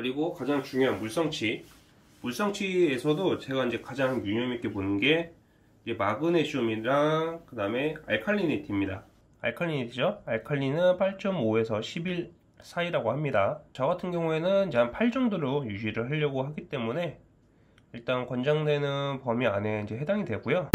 그리고 가장 중요한 물성치. 물성치에서도 제가 이제 가장 유념 있게 보는 게 이제 마그네슘이랑 그 다음에 알칼리니티입니다. 알칼리니티죠? 알칼리는 8.5에서 11 사이라고 합니다. 저 같은 경우에는 이제 한 8 정도로 유지를 하려고 하기 때문에 일단 권장되는 범위 안에 이제 해당이 되고요.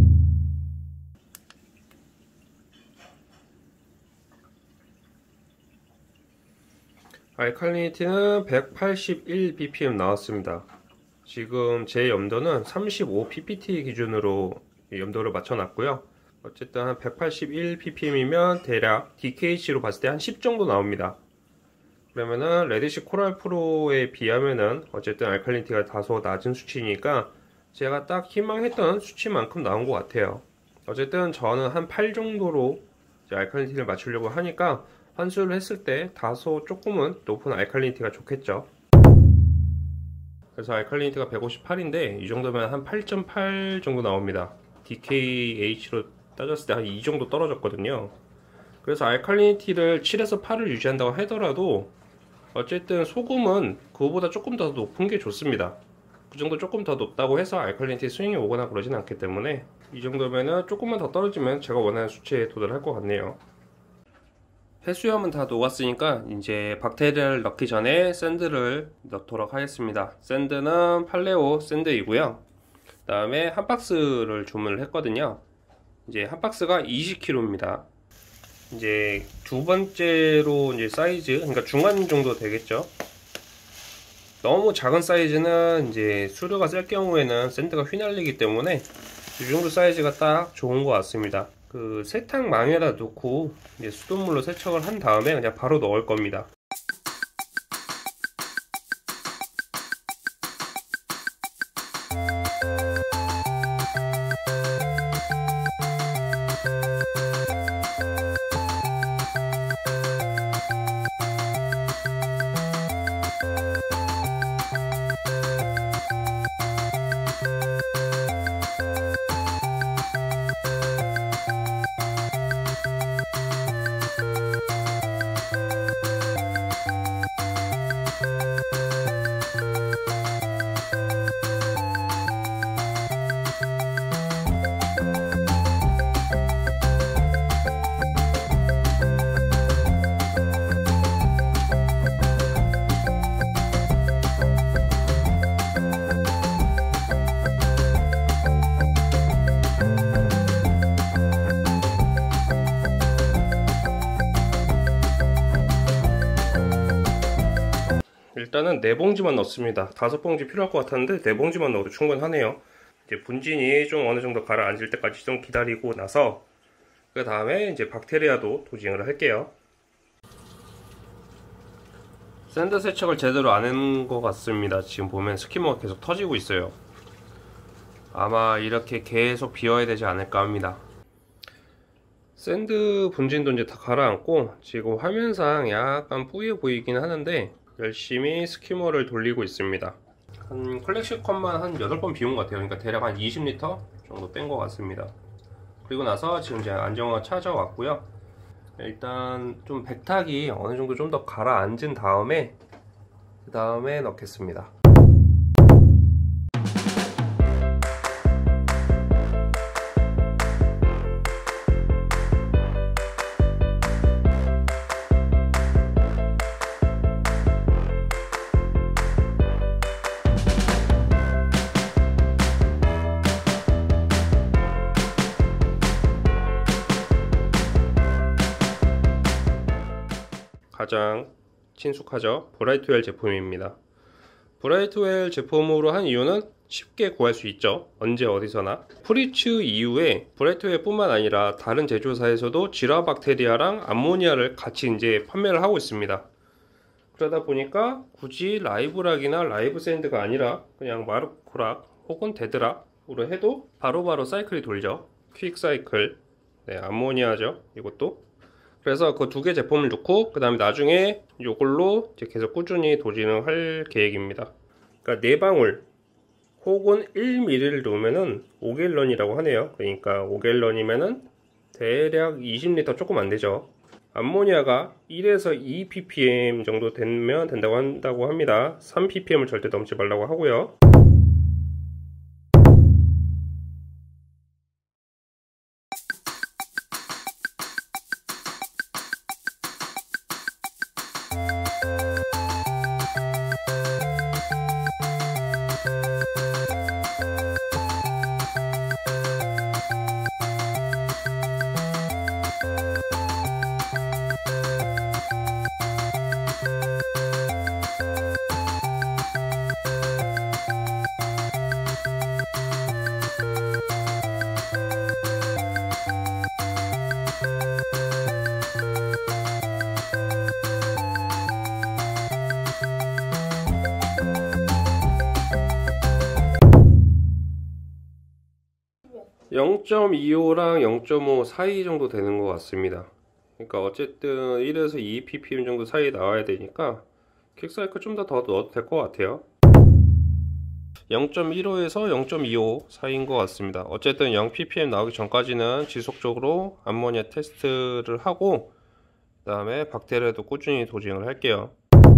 알칼리니티는 181 ppm 나왔습니다. 지금 제 염도는 35 ppt 기준으로 염도를 맞춰놨고요. 어쨌든 한 181 ppm이면 대략 DKH로 봤을 때 한 10 정도 나옵니다. 그러면은 레디시 코랄 프로에 비하면은 어쨌든 알칼리니티가 다소 낮은 수치니까 제가 딱 희망했던 수치만큼 나온 것 같아요. 어쨌든 저는 한 8 정도로 이제 알칼리니티를 맞추려고 하니까 환수를 했을 때 다소 조금은 높은 알칼리니티가 좋겠죠. 그래서 알칼리니티가 158인데 이 정도면 한 8.8 정도 나옵니다. DKH로 따졌을 때 한 이 정도 떨어졌거든요. 그래서 알칼리니티를 7에서 8을 유지한다고 하더라도 어쨌든 소금은 그거보다 조금 더 높은 게 좋습니다. 그 정도 조금 더 높다고 해서 알칼리니티 스윙이 오거나 그러진 않기 때문에 이 정도면은 조금만 더 떨어지면 제가 원하는 수치에 도달할 것 같네요. 해수염은 다 녹았으니까 이제 박테리아를 넣기 전에 샌드를 넣도록 하겠습니다. 샌드는 팔레오 샌드이고요. 그 다음에 한 박스를 주문을 했거든요. 이제 한 박스가 20kg입니다. 이제 두 번째로 이제 사이즈, 그러니까 중간 정도 되겠죠. 너무 작은 사이즈는 이제 수류가 셀 경우에는 샌드가 휘날리기 때문에 이 정도 사이즈가 딱 좋은 것 같습니다. 그 세탁망에다 놓고 이제 수돗물로 세척을 한 다음에 그냥 바로 넣을 겁니다. 일단은 4봉지만 넣습니다. 5봉지 필요할 것 같았는데 4봉지만 넣어도 충분하네요. 이제 분진이 좀 어느 정도 가라앉을 때까지 좀 기다리고 나서 그 다음에 이제 박테리아도 도징을 할게요. 샌드 세척을 제대로 안 한 것 같습니다. 지금 보면 스키머가 계속 터지고 있어요. 아마 이렇게 계속 비워야 되지 않을까 합니다. 샌드 분진도 이제 다 가라앉고 지금 화면상 약간 뿌예 보이긴 하는데 열심히 스키머를 돌리고 있습니다. 한 컬렉션 컵만 한 8번 비운 것 같아요. 그러니까 대략 한 20리터 정도 뺀 것 같습니다. 그리고 나서 지금 이제 안정화가 찾아왔고요. 일단 좀 백탁이 어느 정도 좀 더 가라앉은 다음에 그 다음에 넣겠습니다. 가장 친숙하죠. 브라이트웰 제품입니다. 브라이트웰 제품으로 한 이유는 쉽게 구할 수 있죠. 언제 어디서나. 프리츠 이후에 브라이트웰 뿐만 아니라 다른 제조사에서도 지라박테리아랑 암모니아를 같이 이제 판매를 하고 있습니다. 그러다 보니까 굳이 라이브락이나 라이브 샌드가 아니라 그냥 마르코락 혹은 데드락으로 해도 바로바로 사이클이 돌죠. 퀵 사이클, 네, 암모니아죠. 이것도. 그래서 그 두 개 제품을 넣고 그 다음에 나중에 이걸로 이제 계속 꾸준히 도진을 할 계획입니다. 그러니까 4방울 혹은 1ml를 넣으면은 5갤런이라고 하네요. 그러니까 5갤런이면은 대략 20리터 조금 안 되죠. 암모니아가 1에서 2 ppm 정도 되면 된다고 합니다. 3 ppm을 절대 넘지 말라고 하고요. (0.25랑 0.5) 사이 정도 되는 것 같습니다. 그러니까 어쨌든 1에서 2 ppm 정도 사이 나와야 되니까 킥사이클 좀 더 넣어도 될 것 같아요. 0.15에서 0.25 사이인 것 같습니다. 어쨌든 0 ppm 나오기 전까지는 지속적으로 암모니아 테스트를 하고 그 다음에 박테리아도 꾸준히 도징을 할게요.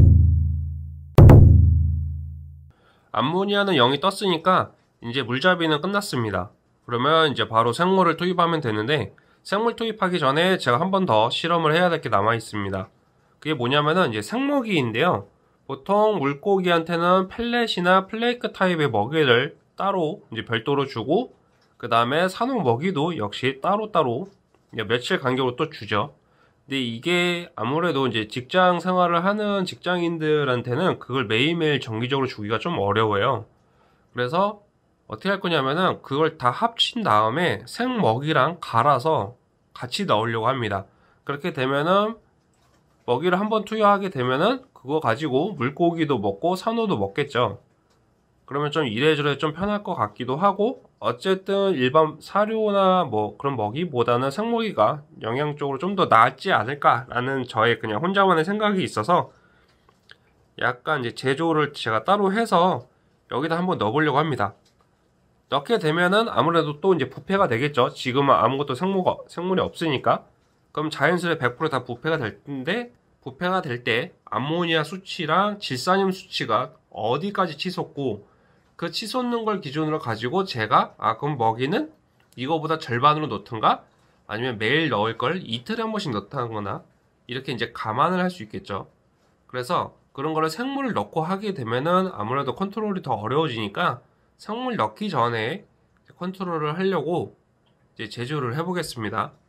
암모니아는 0이 떴으니까 이제 물잡이는 끝났습니다. 그러면 이제 바로 생물을 투입하면 되는데, 생물 투입하기 전에 제가 한 번 더 실험을 해야 될 게 남아 있습니다. 그게 뭐냐면은 이제 생먹이인데요. 보통 물고기한테는 펠렛이나 플레이크 타입의 먹이를 따로 이제 별도로 주고, 그 다음에 산호 먹이도 역시 따로따로 며칠 간격으로 또 주죠. 근데 이게 아무래도 이제 직장 생활을 하는 직장인들한테는 그걸 매일매일 정기적으로 주기가 좀 어려워요. 그래서 어떻게 할 거냐면은 그걸 다 합친 다음에 생먹이랑 갈아서 같이 넣으려고 합니다. 그렇게 되면은 먹이를 한번 투여하게 되면은 그거 가지고 물고기도 먹고 산호도 먹겠죠. 그러면 좀 이래저래 좀 편할 것 같기도 하고, 어쨌든 일반 사료나 뭐 그런 먹이보다는 생먹이가 영양적으로 좀 더 낫지 않을까라는 저의 그냥 혼자만의 생각이 있어서 약간 이제 제조를 제가 따로 해서 여기다 한번 넣어보려고 합니다. 넣게 되면은 아무래도 또 이제 부패가 되겠죠. 지금은 아무것도 생물이 없으니까. 그럼 자연스레 100% 다 부패가 될 텐데, 부패가 될 때 암모니아 수치랑 질산염 수치가 어디까지 치솟고, 그 치솟는 걸 기준으로 가지고 제가 그럼 먹이는 이거보다 절반으로 넣던가 아니면 매일 넣을 걸 이틀에 한 번씩 넣다거나 이렇게 이제 감안을 할 수 있겠죠. 그래서 그런 거를 생물을 넣고 하게 되면은 아무래도 컨트롤이 더 어려워지니까 생물 넣기 전에 컨트롤을 하려고 이제 제조를 해보겠습니다.